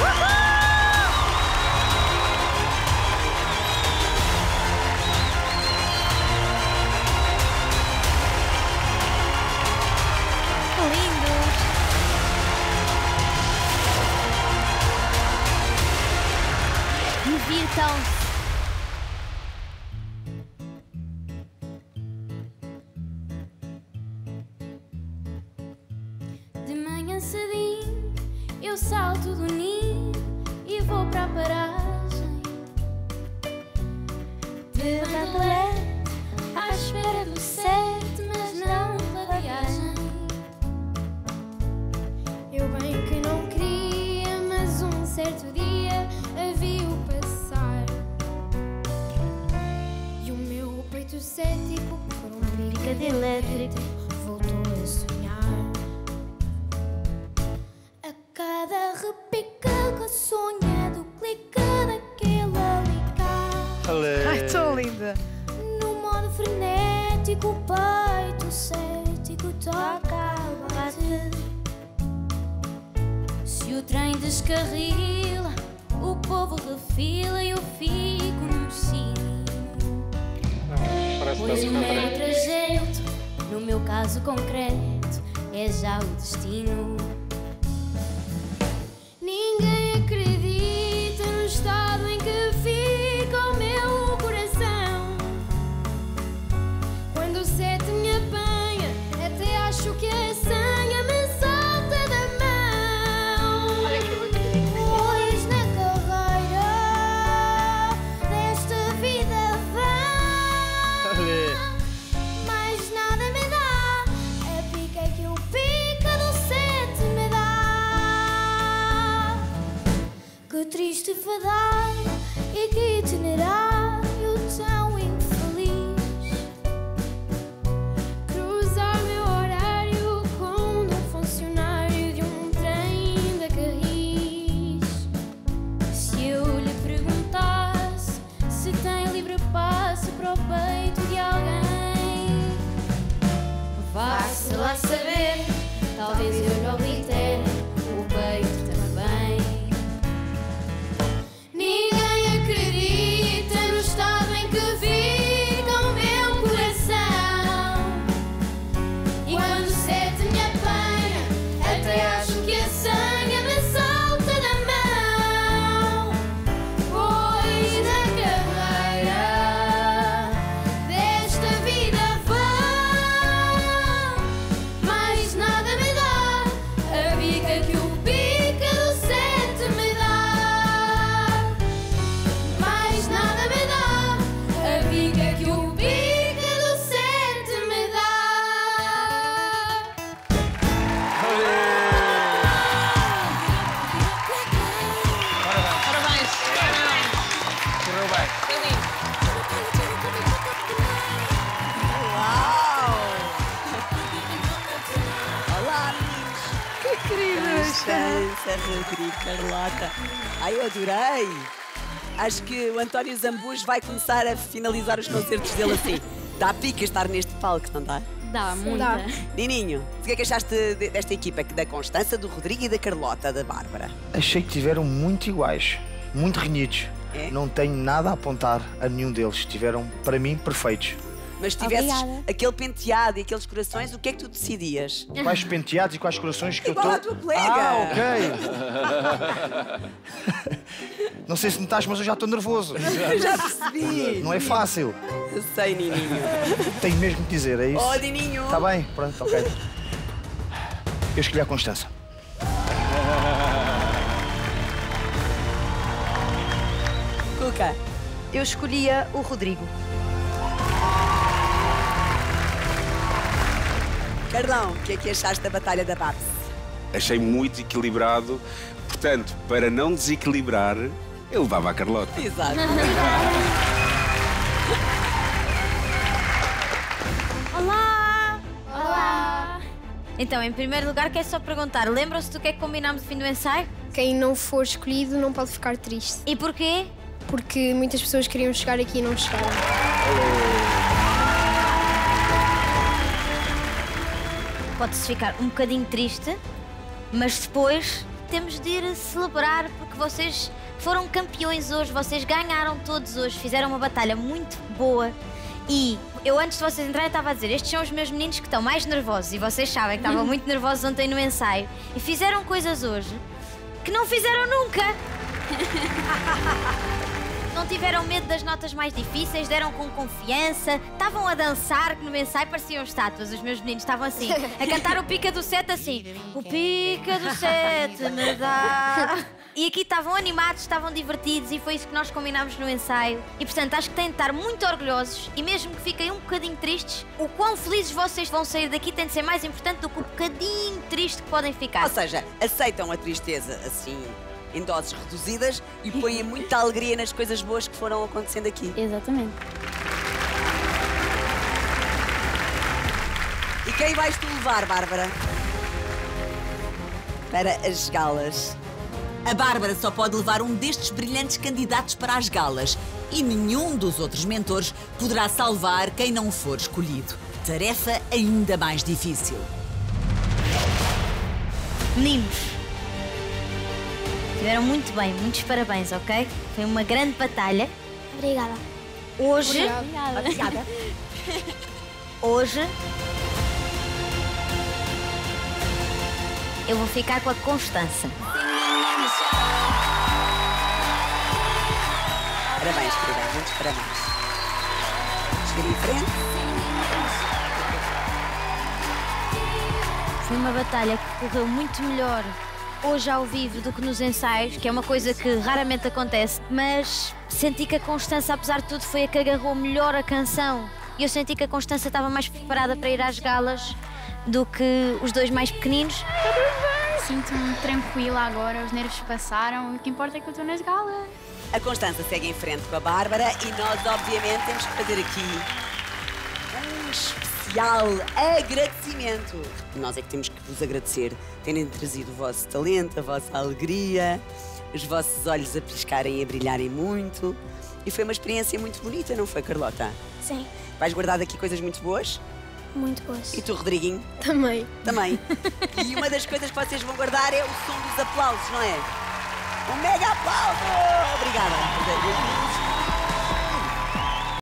Divirtam-se. De manhã cedinho eu salto do ninho e vou para a paragem de bandolete à espera do sete, mas não da viagem. Eu bem que não queria, mas um certo dia a vi-o passar e o meu peito cético por um pica de elétrico voltou a sonhar. A cada repica que sonha do clique daquele alicate. Ai, tão linda. No modo frenético, o peito cético toca a bater. Se o trem descarrila, o povo refila e eu fico no sino. Pois o meu trajeto, no meu caso concreto, é já o destino. Ninguém acredita no estado em que fica o meu coração. Quando o sete me apanha, até acho que a senha me salta da mão. Pois na carreira desta vida vã, mais nada me dá a pica que o pica do sete me dá. Que triste fadar e que itinerário tão infeliz. Cruzar meu horário com o de um funcionário de um trem da Carris. Se eu lhe perguntasse se tem livre passe para o peito de alguém, vá-se lá saber, talvez eu lhe oblitere o peito também. Ninguém acredita no estado em que fica o meu coração. E quando o sete me apanha, até acho que a senha me salta da mão. Pois na carreira desta vida vã, mais nada me dá a bica que o pica do sete me dá. Mais nada me dá a bica que o pica do sete me dá. Parabéns. Correu bem. Olá, Que queridas. Constança, Rodrigo, Carlota. Ai, eu adorei. Acho que o António Zambujo vai começar a finalizar os concertos dele assim. Dá pica estar neste palco, não dá? Dá muita. Nininho, o que é que achaste desta equipa? Da Constança, do Rodrigo e da Carlota, da Bárbara? Achei que tiveram muito iguais, muito renhidos. É? Não tenho nada a apontar a nenhum deles. Estiveram, para mim, perfeitos. Mas se tivesses Obrigada. aquele penteado e aqueles corações, o que é que tu decidias? Quais penteados e quais corações que Igual eu à estou... tua colega. Ah, ok. Não sei se notaste, mas eu já estou nervoso. Já percebi. Não é fácil. Eu sei, Nininho. Tenho mesmo que dizer, é isso? Oh, Nininho. Está bem? Pronto, ok. Eu escolhi a Constança. Cuca. Eu escolhia o Rodrigo. Carlão, o que é que achaste da Batalha da Babs? Achei muito equilibrado, portanto, para não desequilibrar, eu levava a Carlota. Exato. Olá! Olá! Então, em primeiro lugar, quero só perguntar, lembram-se do que é que combinámos no fim do ensaio? Quem não for escolhido não pode ficar triste, E porquê? porque muitas pessoas queriam chegar aqui e não chegaram. Pode-se ficar um bocadinho triste, mas depois temos de ir celebrar porque vocês foram campeões hoje, vocês ganharam todos hoje, fizeram uma batalha muito boa. E eu, antes de vocês entrarem, estava a dizer, estes são os meus meninos que estão mais nervosos e vocês sabem que estavam muito nervosos ontem no ensaio e fizeram coisas hoje que não fizeram nunca. Não tiveram medo das notas mais difíceis, deram com confiança, estavam a dançar, que no ensaio pareciam estátuas. Os meus meninos estavam assim, a cantar o pica do sete assim. O pica do sete me dá... E aqui estavam animados, estavam divertidos e foi isso que nós combinámos no ensaio. E portanto acho que têm de estar muito orgulhosos e mesmo que fiquem um bocadinho tristes, o quão felizes vocês vão sair daqui tem de ser mais importante do que o bocadinho triste que podem ficar. Ou seja, aceitam a tristeza assim, em doses reduzidas e põem muita alegria nas coisas boas que foram acontecendo aqui. Exatamente. E quem vais tu levar, Bárbara? Para as galas. A Bárbara só pode levar um destes brilhantes candidatos para as galas e nenhum dos outros mentores poderá salvar quem não for escolhido. Tarefa ainda mais difícil. Meninos, estiveram muito bem, muitos parabéns, ok? Foi uma grande batalha. Obrigada. Hoje... Obrigada. Hoje... eu vou ficar com a Constança. Parabéns, querida. Muitos parabéns. Cheguei em frente. Foi uma batalha que correu muito melhor hoje ao vivo do que nos ensaios, que é uma coisa que raramente acontece, mas senti que a Constança, apesar de tudo, foi a que agarrou melhor a canção. E eu senti que a Constança estava mais preparada para ir às galas do que os dois mais pequeninos. Sinto-me tranquila agora, os nervos passaram, o que importa é que eu estou nas galas. A Constança segue em frente com a Bárbara e nós, obviamente, temos que fazer aqui um especial agradecimento. Nós é que temos que vos agradecer terem trazido o vosso talento, a vossa alegria, os vossos olhos a piscarem e a brilharem muito. E foi uma experiência muito bonita, não foi, Carlota? Sim, Vais guardar daqui coisas muito boas? muito boas. E tu, Rodriguinho? Também. Também. E uma das coisas que vocês vão guardar é o som dos aplausos, não é? Um mega aplauso! Obrigada.